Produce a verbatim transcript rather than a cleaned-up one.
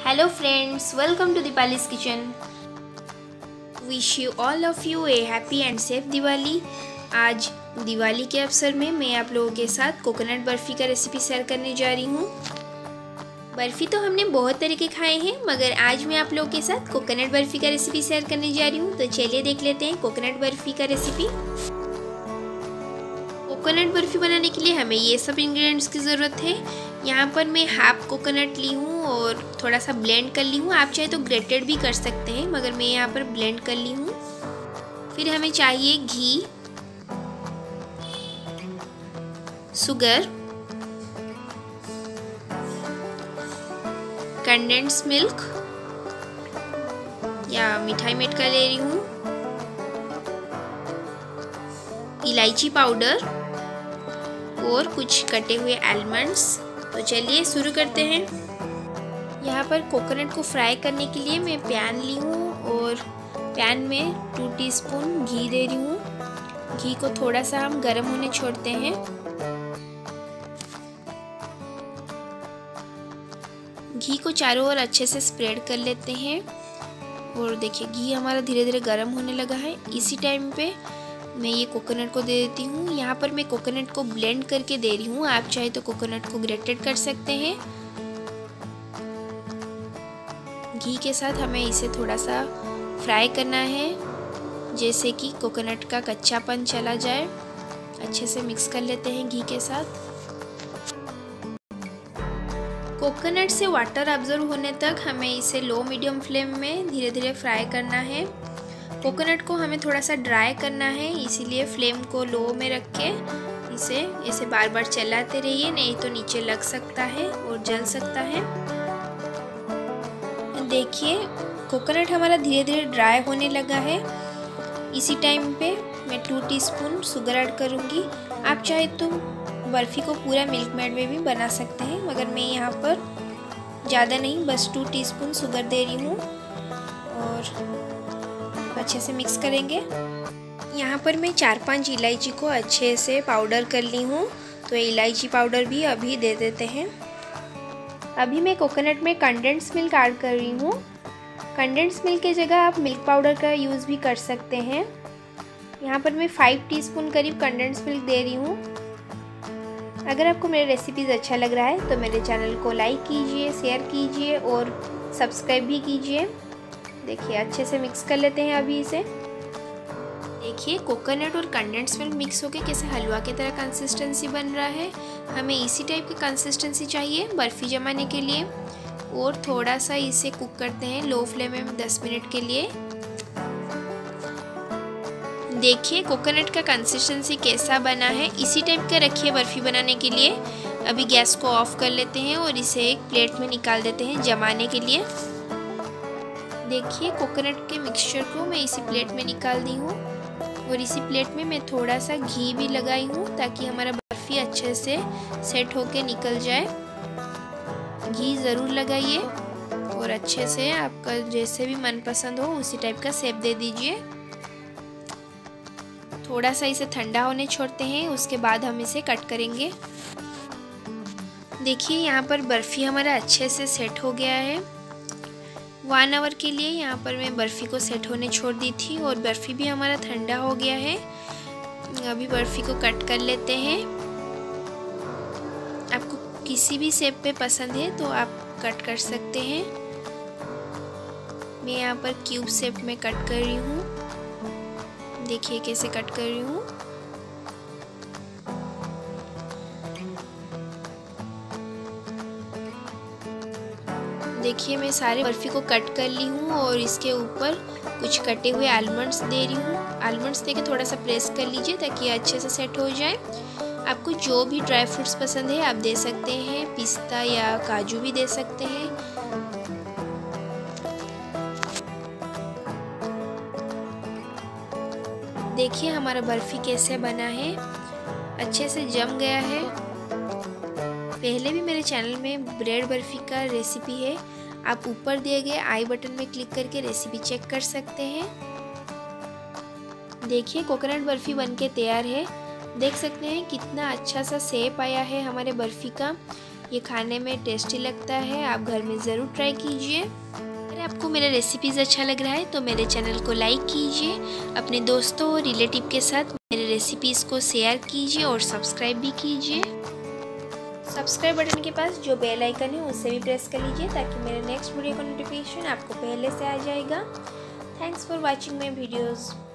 Hello friends, welcome to Dipali's kitchen. Wish you all of you a happy and safe Diwali. आज दिवाली के अवसर में मैं आप लोगों के साथ कोकोनट बर्फ़ी का रेसिपी शेयर करने जा रही हूँ। बर्फ़ी तो हमने बहुत तरह के खाए हैं, मगर आज मैं आप लोगों के साथ कोकोनट बर्फ़ी का रेसिपी शेयर करने जा रही हूँ। तो चलिए देख लेते हैं कोकोनट बर्फ़ी का रेसिपी। कोकोनट बर्फ़ी बनाने के लिए हमें ये सब इंग्रेडिएंट्स की ज़रूरत है। यहाँ पर मैं हाफ कोकोनट ली हूँ और थोड़ा सा ब्लेंड कर ली हूँ। आप चाहे तो ग्रेटेड भी कर सकते हैं, मगर मैं यहाँ पर ब्लेंड कर ली हूँ। फिर हमें चाहिए घी, शुगर, कंडेंस्ड मिल्क या मिठाई मेट का ले रही हूँ, इलायची पाउडर और कुछ कटे हुए आलमंड्स। तो चलिए शुरू करते हैं। यहाँ पर कोकोनट को फ्राई करने के लिए मैं पैन ली हूँ और पैन में टू टीस्पून घी दे रही हूँ। घी को थोड़ा सा हम गर्म होने छोड़ते हैं। घी को चारों ओर अच्छे से स्प्रेड कर लेते हैं। और देखिए घी हमारा धीरे धीरे गर्म होने लगा है। इसी टाइम पे मैं ये कोकोनट को दे देती हूँ। यहाँ पर मैं कोकोनट को ब्लेंड करके दे रही हूँ। आप चाहे तो कोकोनट को ग्रेटेड कर सकते हैं। घी के साथ हमें इसे थोड़ा सा फ्राई करना है, जैसे कि कोकोनट का कच्चापन चला जाए। अच्छे से मिक्स कर लेते हैं घी के साथ। कोकोनट से वाटर अब्जॉर्ब होने तक हमें इसे लो मीडियम फ्लेम में धीरे धीरे फ्राई करना है। कोकोनट को हमें थोड़ा सा ड्राई करना है, इसीलिए फ्लेम को लो में रख के इसे इसे बार बार चलाते रहिए, नहीं तो नीचे लग सकता है और जल सकता है। देखिए कोकोनट हमारा धीरे धीरे ड्राई होने लगा है। इसी टाइम पे मैं टू टीस्पून शुगर ऐड करूँगी। आप चाहे तो बर्फ़ी को पूरा मिल्क मेड में भी बना सकते हैं, मगर मैं यहाँ पर ज़्यादा नहीं, बस टू टीस्पून शुगर दे रही हूँ और अच्छे से मिक्स करेंगे। यहाँ पर मैं चार पांच इलायची को अच्छे से पाउडर कर ली हूँ, तो इलायची पाउडर भी अभी दे देते हैं। अभी मैं कोकोनट में कंडेंस्ड मिल्क ऐड कर रही हूँ। कंडेंस्ड मिल्क की जगह आप मिल्क पाउडर का यूज़ भी कर सकते हैं। यहाँ पर मैं फाइव टीस्पून करीब कंडेंस्ड मिल्क दे रही हूँ। अगर आपको मेरे रेसिपीज़ अच्छा लग रहा है तो मेरे चैनल को लाइक कीजिए, शेयर कीजिए और सब्सक्राइब भी कीजिए। देखिए अच्छे से मिक्स कर लेते हैं अभी इसे। देखिए कोकोनट और कंडेंस्ड मिल्क मिक्स होकर कैसे हलवा की तरह कंसिस्टेंसी बन रहा है। हमें इसी टाइप की कंसिस्टेंसी चाहिए बर्फ़ी जमाने के लिए। और थोड़ा सा इसे कुक करते हैं लो फ्लेम में दस मिनट के लिए। देखिए कोकोनट का कंसिस्टेंसी कैसा बना है। इसी टाइप का रखिए बर्फ़ी बनाने के लिए। अभी गैस को ऑफ कर लेते हैं और इसे एक प्लेट में निकाल देते हैं जमाने के लिए। देखिए कोकोनट के मिक्सचर को मैं इसी प्लेट में निकाल दी हूँ और इसी प्लेट में मैं थोड़ा सा घी भी लगाई हूँ, ताकि हमारा बर्फ़ी अच्छे से सेट होके निकल जाए। घी ज़रूर लगाइए और अच्छे से आपका जैसे भी मनपसंद हो उसी टाइप का शेप दे दीजिए। थोड़ा सा इसे ठंडा होने छोड़ते हैं, उसके बाद हम इसे कट करेंगे। देखिए यहाँ पर बर्फ़ी हमारा अच्छे से सेट हो गया है। वन आवर के लिए यहाँ पर मैं बर्फ़ी को सेट होने छोड़ दी थी और बर्फ़ी भी हमारा ठंडा हो गया है। अभी बर्फ़ी को कट कर लेते हैं। आपको किसी भी शेप पे पसंद है तो आप कट कर सकते हैं। मैं यहाँ पर क्यूब शेप में कट कर रही हूँ। देखिए कैसे कट कर रही हूँ। देखिए मैं सारे बर्फ़ी को कट कर ली हूँ और इसके ऊपर कुछ कटे हुए आलमंड्स दे रही हूँ। आलमंड्स देके थोड़ा सा प्रेस कर लीजिए ताकि अच्छे से सेट हो जाए। आपको जो भी ड्राई फ्रूट्स पसंद है आप दे सकते हैं, पिस्ता या काजू भी दे सकते हैं। देखिए हमारा बर्फ़ी कैसे बना है, अच्छे से जम गया है। पहले भी मेरे चैनल में ब्रेड बर्फ़ी का रेसिपी है, आप ऊपर दिए गए आई बटन में क्लिक करके रेसिपी चेक कर सकते हैं। देखिए कोकोनट बर्फ़ी बनके तैयार है। देख सकते हैं कितना अच्छा सा शेप आया है हमारे बर्फ़ी का। ये खाने में टेस्टी लगता है, आप घर में ज़रूर ट्राई कीजिए। अगर आपको मेरा रेसिपीज़ अच्छा लग रहा है तो मेरे चैनल को लाइक कीजिए, अपने दोस्तों और रिलेटिव के साथ मेरे रेसिपीज़ को शेयर कीजिए और सब्सक्राइब भी कीजिए। सब्सक्राइब बटन के पास जो बेल आइकन है उसे भी प्रेस कर लीजिए ताकि मेरे नेक्स्ट वीडियो का नोटिफिकेशन आपको पहले से आ जाएगा। Thanks for watching my videos.